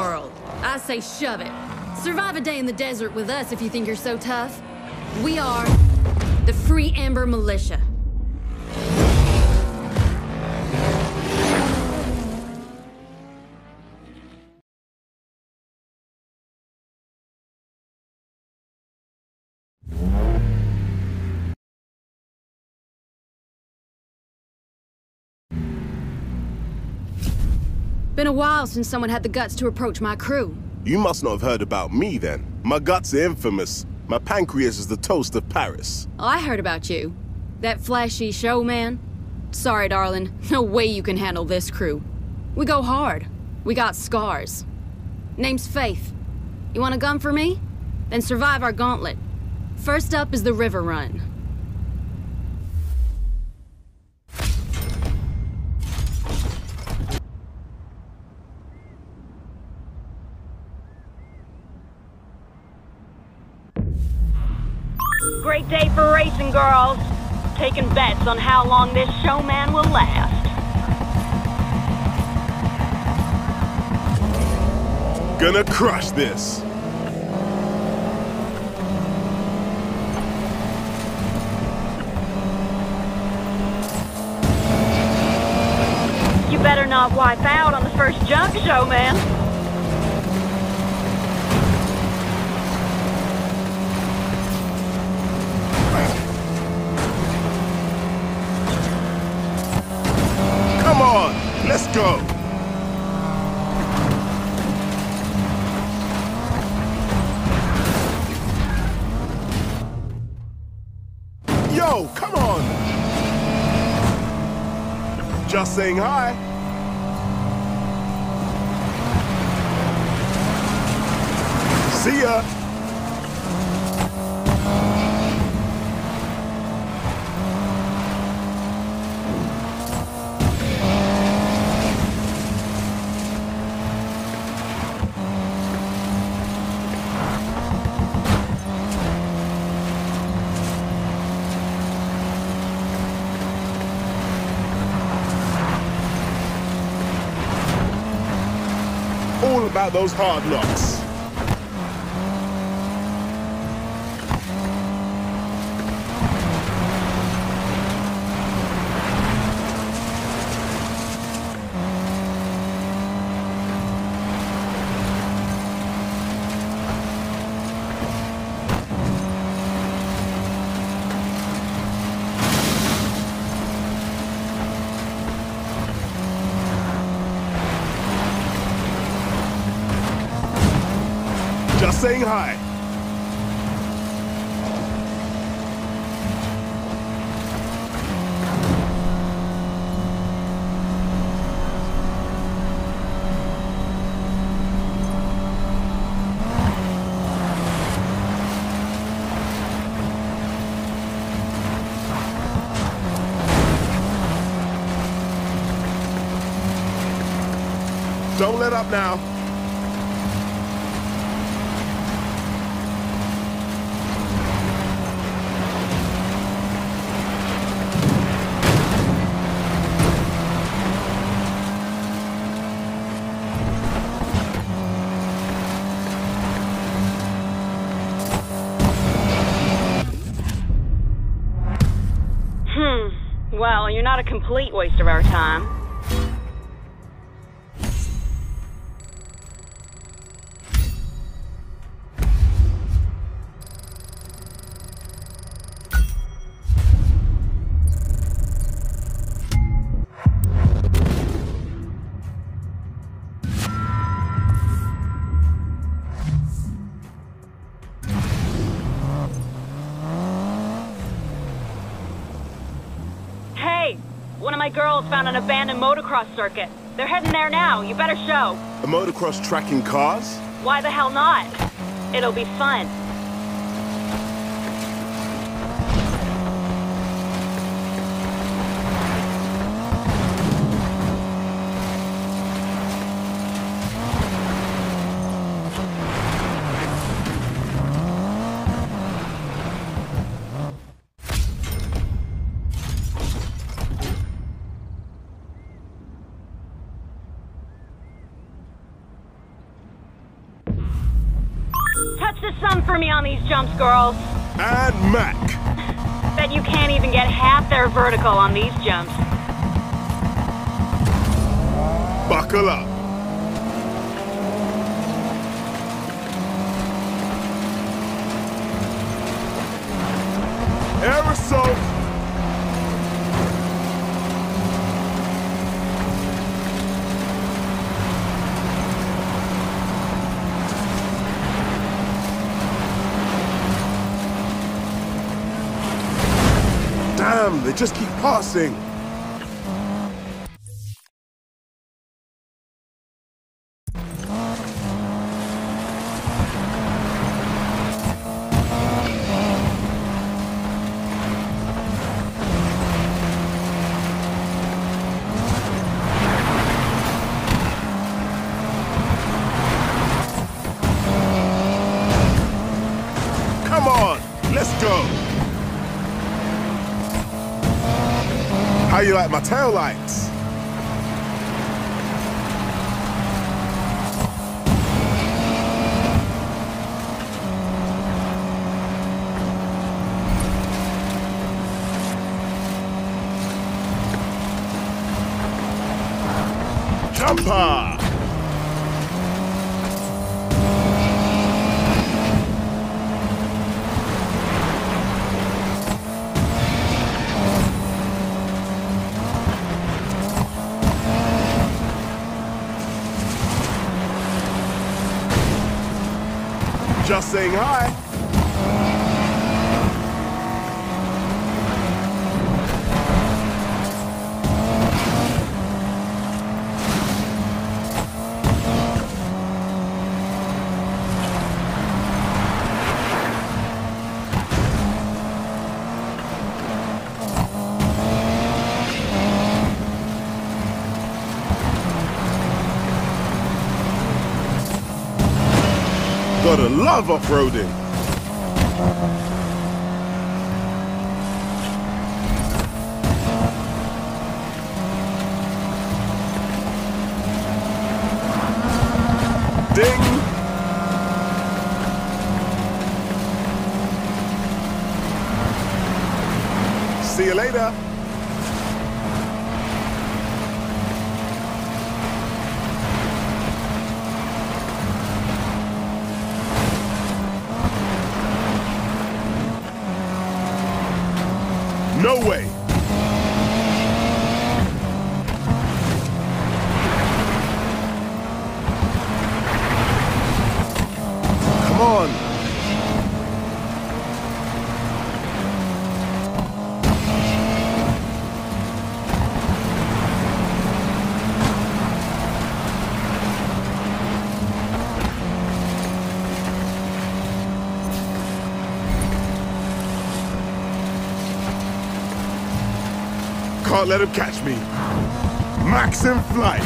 world. I say shove it. Survive a day in the desert with us if you think you're so tough. We are the Free EMBER Militia. Been a while since someone had the guts to approach my crew. You must not have heard about me then. My guts are infamous. My pancreas is the toast of Paris. Oh, I heard about you. That flashy showman. Sorry, darling. No way you can handle this crew. We go hard. We got scars. Name's Faith. You want a gun for me? Then survive our gauntlet. First up is the river run. Great day for racing, girls. Taking bets on how long this showman will last. Gonna crush this. You better not wipe out on the first jump, showman. Come on, let's go. Yo, come on. Just saying hi. See ya. All about those hard knocks. Just saying hi. Don't let up now. Well, you're not a complete waste of our time. One of my girls found an abandoned motocross circuit. They're heading there now. You better show. A motocross tracking cars? Why the hell not? It'll be fun. Do something for me on these jumps, girls. And Mac. Bet you can't even get half their vertical on these jumps. Buckle up. Aerosol. Damn, they just keep passing. Come on, let's go. How you like my taillights? Jumper! Just saying hi. Gotta love off-roading. Ding! See you later. No way! Come on! Can't let him catch me. Max in flight.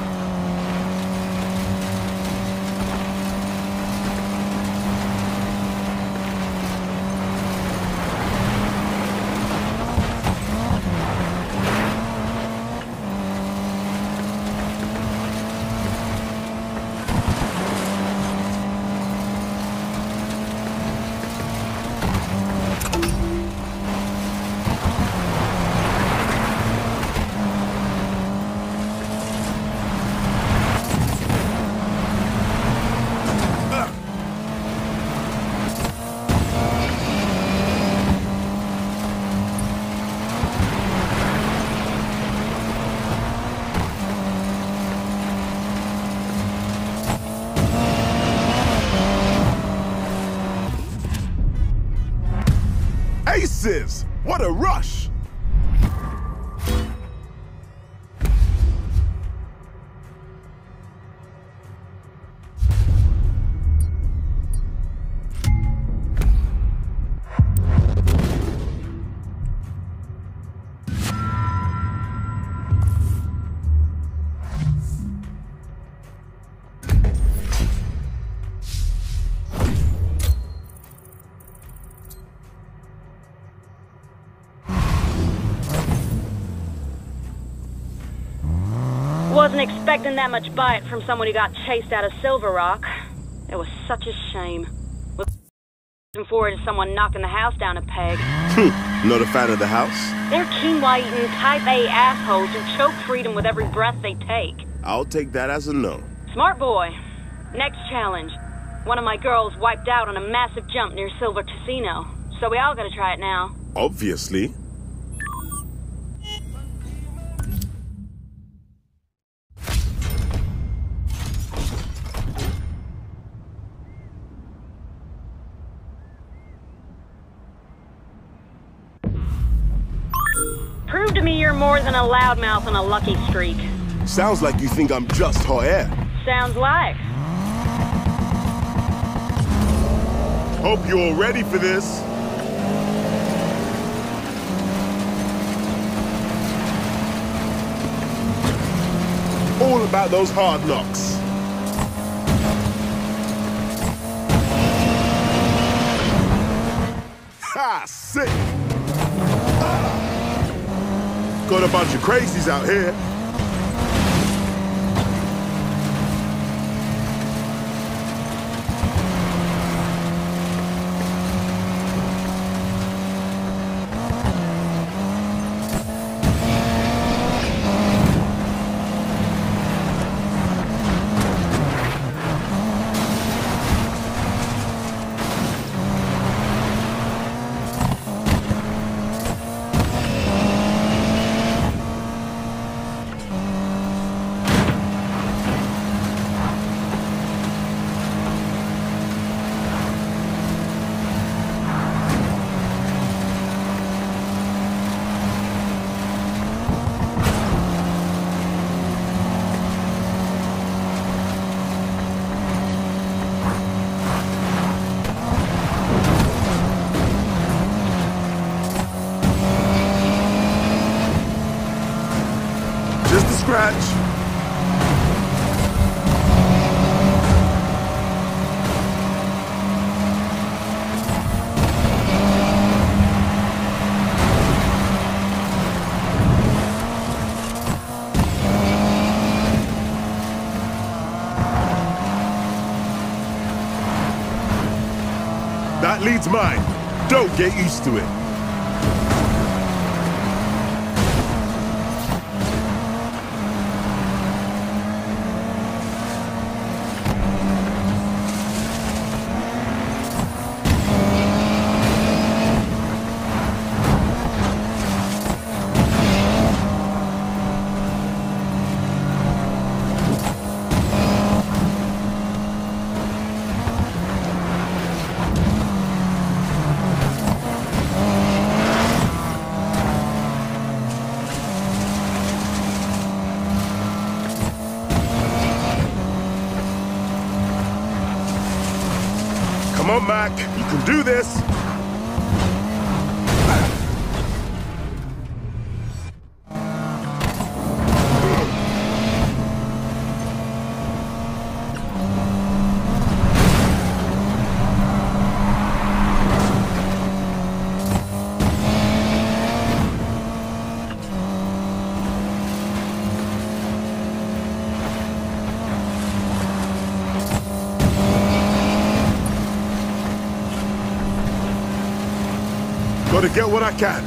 Aces! What a rush! Wasn't expecting that much bite from someone who got chased out of Silver Rock. It was such a shame. Looking forward to someone knocking the house down a peg. Not a fan of the house? They're quinoa-eating type A assholes who choke freedom with every breath they take. I'll take that as a no. Smart boy. Next challenge. One of my girls wiped out on a massive jump near Silver Casino, so we all gotta try it now. Obviously. Prove to me you're more than a loudmouth on a lucky streak. Sounds like you think I'm just hot air. Sounds like. Hope you're all ready for this. All about those hard knocks. Ha! Sick! Got a bunch of crazies out here. Scratch. That leads mine. Don't get used to it. Come on, Mac. You can do this. Gotta get what I can.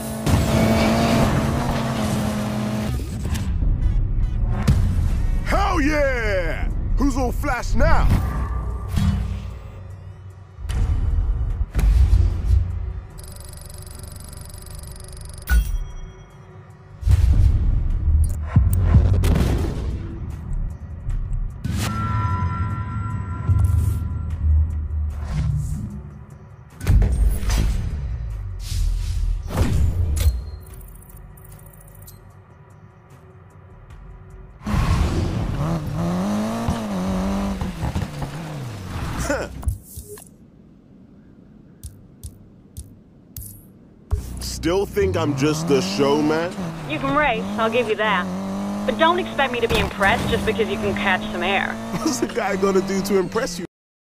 Hell yeah! Who's all flash now? Still think I'm just a showman? You can race, I'll give you that. But don't expect me to be impressed just because you can catch some air. What's the guy gonna do to impress you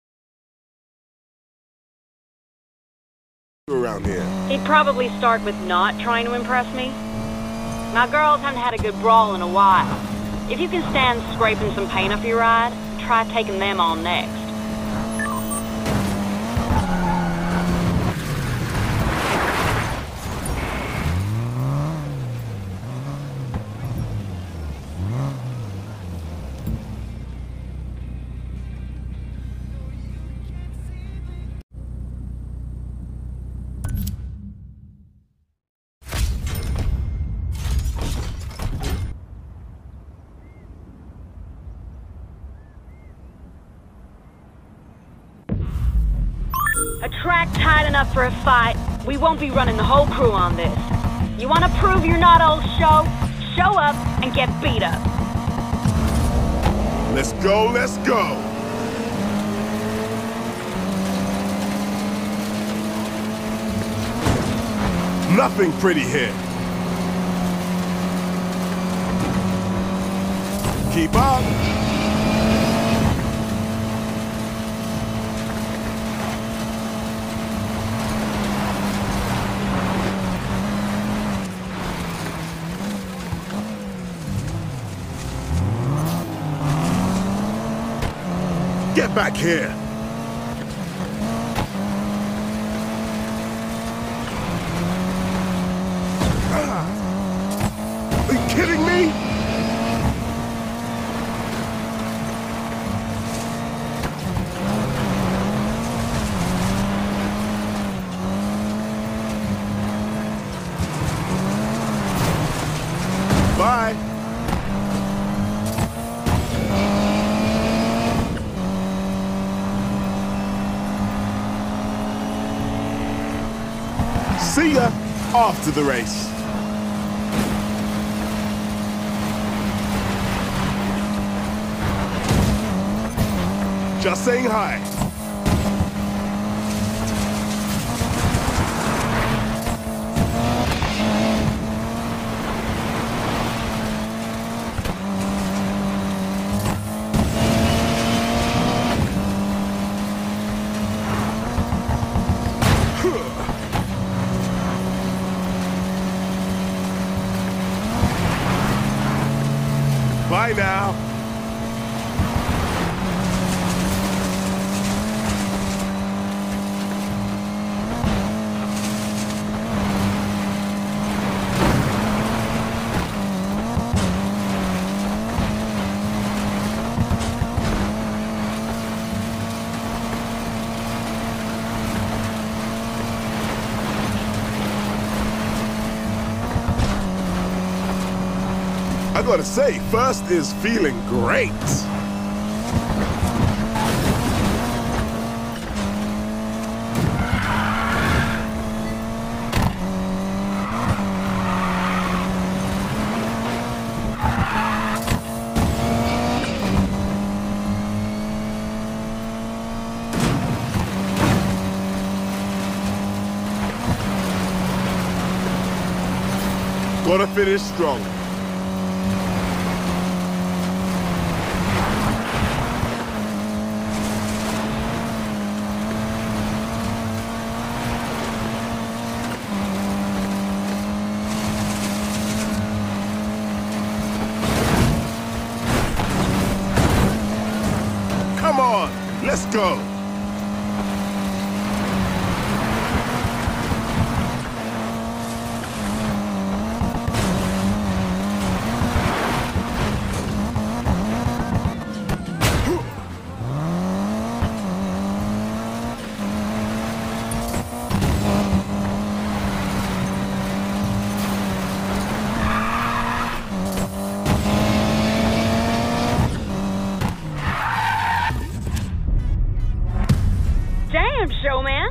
around here? He'd probably start with not trying to impress me. My girls haven't had a good brawl in a while. If you can stand scraping some paint off your ride, try taking them on next. act tight enough for a fight, we won't be running the whole crew on this. You want to prove you're not old show? Show up and get beat up. Let's go, let's go! Nothing pretty here. Keep up. Get back here. Are you kidding me? Bye. See ya. Off to the race. Just saying hi. Bye now. I gotta say, first is feeling great. Gotta finish strong. Come on, let's go. Damn, showman!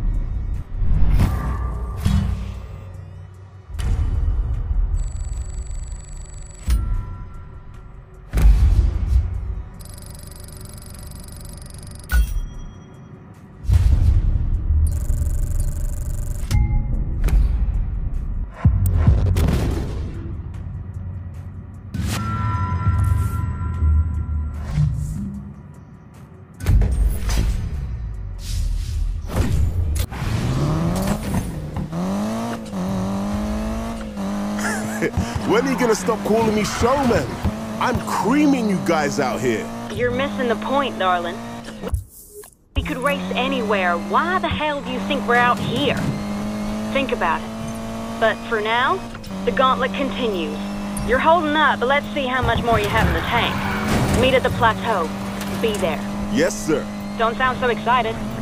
When are you gonna stop calling me showman? I'm creaming you guys out here. You're missing the point, darling. We could race anywhere. Why the hell do you think we're out here? Think about it. But for now, the gauntlet continues. You're holding up, but let's see how much more you have in the tank. Meet at the plateau. Be there. Yes, sir. Don't sound so excited.